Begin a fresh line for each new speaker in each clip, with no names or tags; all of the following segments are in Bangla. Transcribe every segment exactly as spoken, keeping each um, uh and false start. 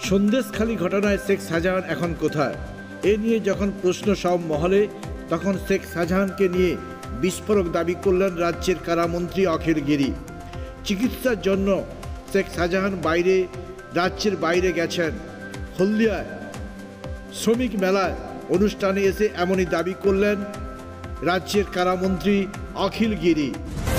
সন্দেশখালী ঘটনায় শেখ শাহজাহান এখন কোথায়? এ নিয়ে যখন প্রশ্ন সব মহলে, তখন শেখ শাহজাহানকে নিয়ে বিস্ফোরক দাবি করলেন রাজ্যের কারামন্ত্রী অখিল গিরি। চিকিৎসার জন্য শেখ শাহজাহান বাইরে রাজ্যের বাইরে গেছেন। হলদিয়ায় শ্রমিক মেলায় অনুষ্ঠানে এসে এমনই দাবি করলেন রাজ্যের কারামন্ত্রী অখিল গিরি।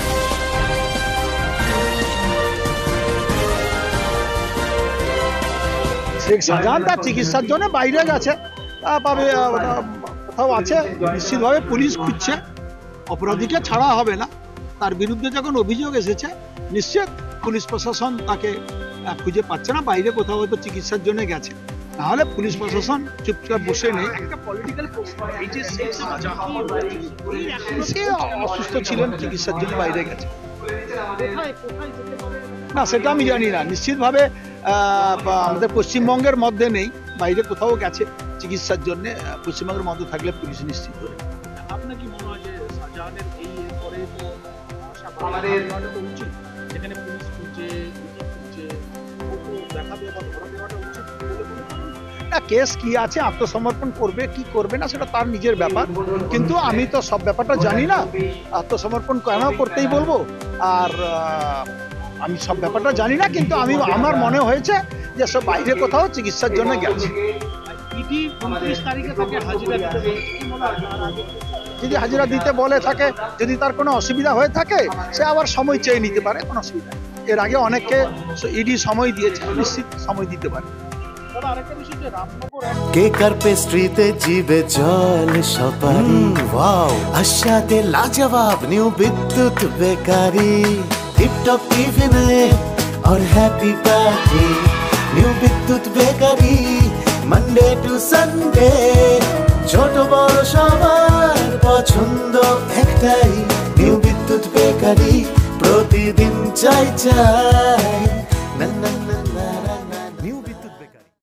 শেখ শাহজাহান তার চিকিৎসার জন্য বাইরে গেছে, পাবে কোথাও আছে, নিশ্চিতভাবে পুলিশ খুঁজছে। অপরাধীকে ছাড়া হবে না, তার বিরুদ্ধে যখন অভিযোগ এসেছে নিশ্চিত পুলিশ প্রশাসন তাকে খুঁজে পাচ্ছে না, বাইরে কোথাও হয়তো চিকিৎসার জন্য গেছে। তাহলে পুলিশ প্রশাসন চুপচাপ বসে নেই। সে অসুস্থ ছিলেন, চিকিৎসার জন্য বাইরে গেছে না, সেটা আমি জানি না। নিশ্চিতভাবে আমাদের পশ্চিমবঙ্গের মধ্যে নেই, বাইরে কোথাও গেছে চিকিৎসার জন্য। পশ্চিমবঙ্গের মধ্যে থাকলে পুলিশ নিশ্চিত করে।
আপনার কি মনে হয় যে শাহজাহানের এই পরে তো আমাদের উচিত, যেখানে পুলিশ খুঁজছে খুঁজছে দেখাবে বা ধরা দেওয়াটা উচিত?
না, কেস কি আছে, আত্মসমর্পণ করবে কি করবে না সেটা তার নিজের ব্যাপার, কিন্তু আমি তো সব ব্যাপারটা জানি না। আত্মসমর্পণ কেন করতেই বলবো, আর আমি সব ব্যাপারটা জানি না, কিন্তু আমি আমার মনে হয়েছে যে সব বাইরে কোথাও চিকিৎসার জন্য গেছে। যদি হাজিরা দিতে বলে থাকে, যদি তার কোনো অসুবিধা হয়ে থাকে, সে আবার সময় চেয়ে নিতে পারে, কোনো অসুবিধা। এর আগে অনেককে ইডি সময় দিয়েছে, নিশ্চিত সময় দিতে পারে।
কেকার পেস্ট্রিতে জিবে জল সপারি, ওয়াও আশাতে লাজবাব নিউ বিদ্যুৎ বেকারি, টিপটপ টিফিনে और happy party new Bidyut bakery, Monday to Sunday ছোট বড় সবার পছন্দ একটাই, নিউ বিদ্যুৎ বেকারি প্রতিদিন চাই চাই না না।